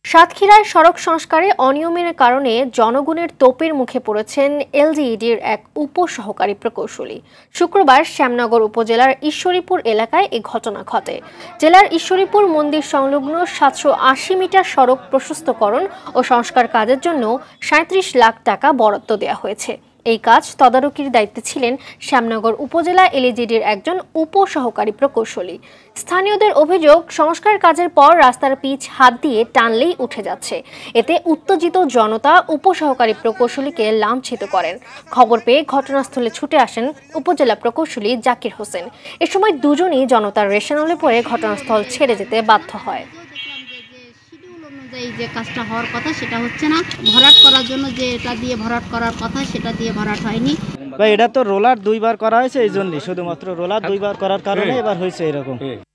সাতক্ষীরায় সড়ক সংস্কারে অনিয়মের কারণে জনগণের তোপের মুখে পড়েছেন এলজিইডির এক উপসহকারী প্রকৌশলী। শুক্রবার শ্যামনগর উপজেলার ঈশ্বরীপুর এলাকায় এ ঘটনা ঘটে। জেলার ঈশ্বরীপুর মন্দির সংলগ্ন ৭৮০ মিটার সড়ক প্রশস্তকরণ ও সংস্কার কাজের জন্য ৩৭ লাখ টাকা বরাদ্দ দেওয়া হয়েছে। এই কাজ তদারকির দায়িত্বে ছিলেন শ্যামনগর উপজেলা এলজিইডির একজন উপসহকারী প্রকৌশলী। স্থানীয়দের অভিযোগ, সংস্কার কাজের পর রাস্তার পিচ হাত দিয়ে টানলেই উঠে যাচ্ছে। এতে উত্তেজিত জনতা উপসহকারী প্রকৌশলীকে লাঞ্ছিত করেন। খবর পেয়ে ঘটনাস্থলে ছুটে আসেন উপজেলা প্রকৌশলী জাকির হোসেন। এ সময় দুজনই জনতার রেশানলে পড়ে ঘটনাস্থল ছেড়ে যেতে বাধ্য হয়। যে কাজটা হওয়ার কথা সেটা হচ্ছে না, ভরাট করার জন্য যে এটা দিয়ে ভরাট করার কথা সেটা দিয়ে ভরাট হয়নি। এটা তো রোলার 2 বার করা হয়েছে, এই জন্যই শুধুমাত্র রোলার 2 বার করার কারণে এবার হয়েছে এরকম।